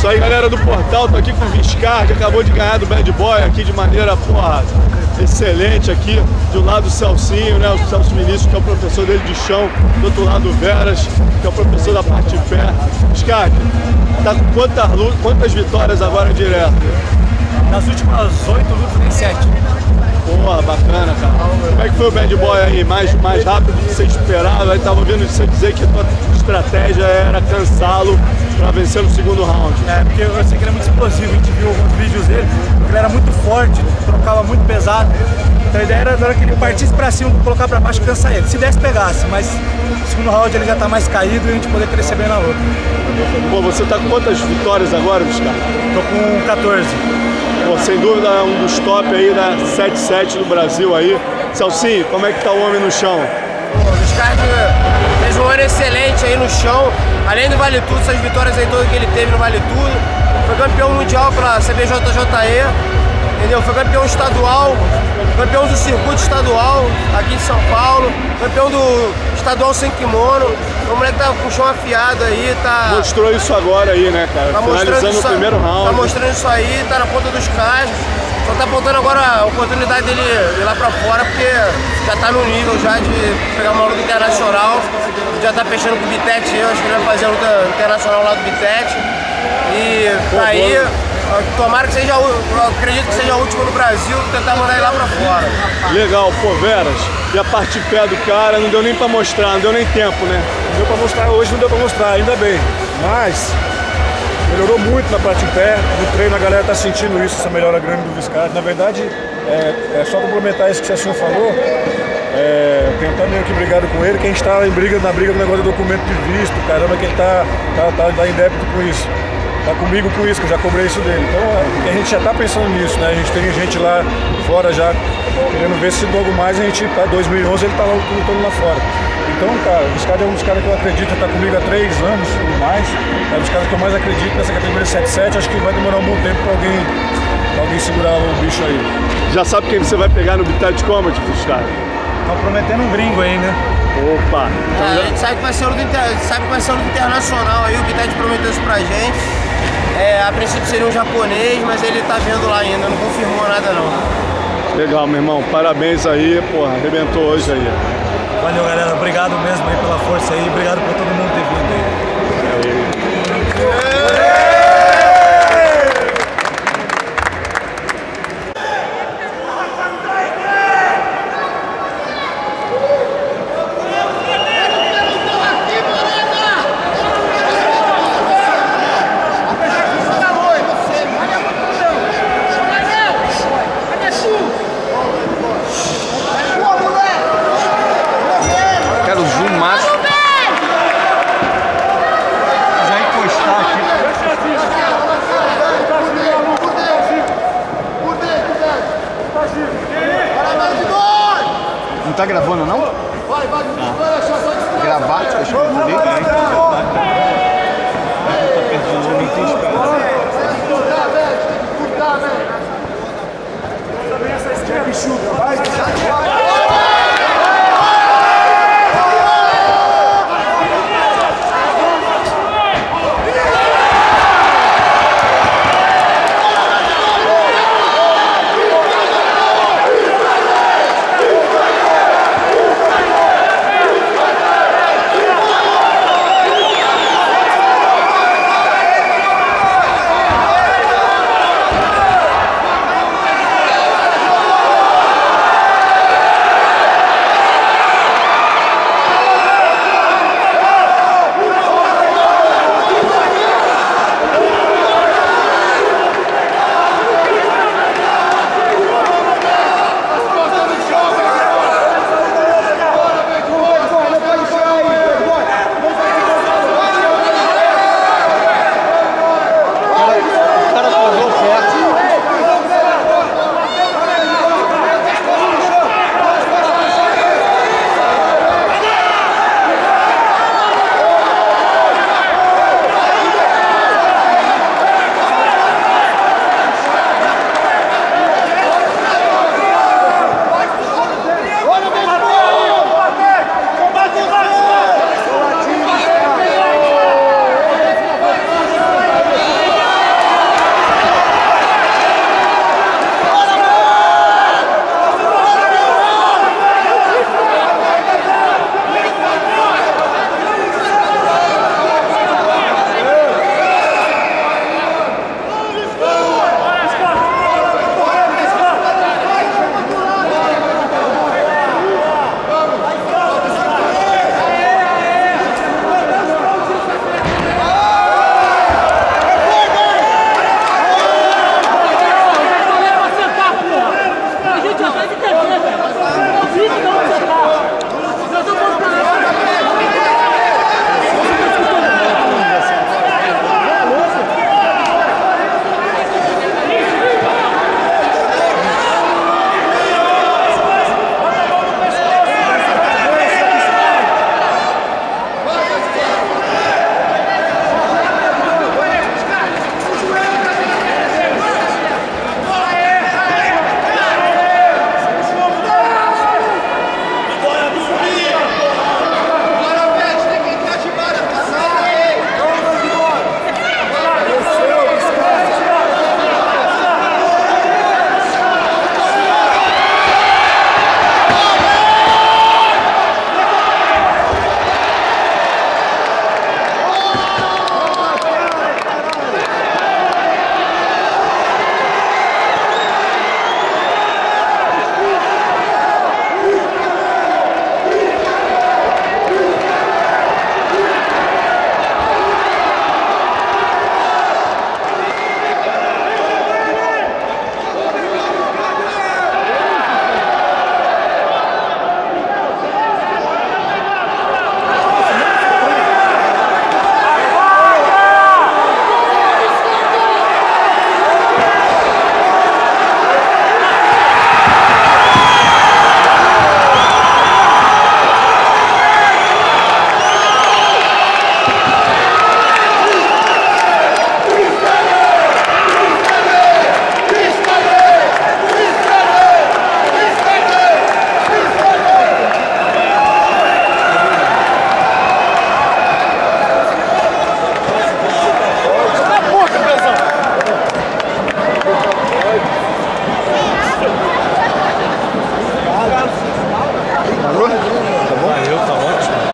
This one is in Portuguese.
Isso aí, galera do Portal, tô aqui com o Viscar, que acabou de ganhar do Bad Boy aqui de maneira, porra, excelente aqui. De um lado o Celcinho, né, o Celso Vinícius, que é o professor dele de chão, do outro lado o Veras, que é o professor da parte de pé. Viscar, tá com quantas vitórias agora direto? Nas últimas 8 lutas tem 7. Porra, bacana, cara. Como é que foi o Bad Boy aí? Mais rápido do que você esperava? Aí tava ouvindo você dizer que a tua estratégia era cansá-lo pra vencer no segundo round. É, porque eu sei que ele é muito explosivo, a gente viu alguns vídeos dele, ele era muito forte, trocava muito pesado. Então a ideia era na hora que ele partisse pra cima, colocar pra baixo e cansar ele. Se desse, pegasse, mas no segundo round ele já tá mais caído e a gente poder crescer bem na luta. Pô, você tá com quantas vitórias agora, Viscar? Tô com 14. Pô, sem dúvida um dos top aí da 7-7 do Brasil aí. Celcinho, como é que tá o homem no chão? O Viscar fez um ano excelente aí no chão, além do Vale Tudo, essas vitórias aí todas que ele teve no Vale Tudo. Foi campeão mundial pela CBJJE, entendeu? Foi campeão estadual, campeão do circuito estadual aqui em São Paulo, campeão do estadual sem kimono. O moleque tá com o chão afiado aí, tá... Mostrou isso agora aí, né, cara? Tá finalizando o primeiro round. Tá mostrando isso aí, tá na ponta dos cascos. Só tá faltando agora a oportunidade dele ir lá pra fora, porque já tá no nível já de pegar uma luta internacional. Já tá fechando com o Bitete, eu acho que ele vai fazer a luta internacional lá do Bitete. E tá aí, tomara que seja, acredito que seja a última no Brasil, tentar mandar ele lá pra fora. Legal, pô, Veras. E a parte de pé do cara, não deu nem pra mostrar, não deu nem tempo, né? Não deu pra mostrar, hoje não deu pra mostrar, ainda bem. Mas melhorou muito na parte de pé, no treino a galera tá sentindo isso, essa melhora grande do Viscar. Na verdade, é só complementar isso que o senhor falou, eu tenho até meio que brigado com ele, que a gente tá na briga do negócio do documento de visto, caramba, que ele tá em débito com isso. Tá comigo com isso, que eu já cobrei isso dele. Então a gente já tá pensando nisso, né? A gente tem gente lá fora já querendo ver se logo mais a gente, para 2011, ele tá lá lutando lá fora. Então, cara, o Viscar é um dos caras que eu acredito, tá comigo há 3 anos ou mais. É um dos caras que eu mais acredito nessa categoria 7-7. Acho que vai demorar um bom tempo pra alguém segurar o bicho aí. Já sabe quem você vai pegar no Bitete Combat, Viscar? Tá prometendo um gringo aí, né? Opa! A gente sabe que vai ser luta internacional aí, o Bitete prometeu isso pra gente. A princípio seria um japonês, mas ele tá vendo lá ainda, não confirmou nada não. Legal, meu irmão. Parabéns aí, porra. Arrebentou hoje aí. Valeu, galera. Obrigado mesmo aí pela força aí. Obrigado por todo mundo ter vindo aí. É.